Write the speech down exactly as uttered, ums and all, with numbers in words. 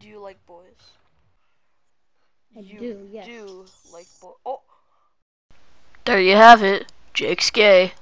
you like boys? I You do, yes. do like boys. Oh. There you have it. Jake's gay.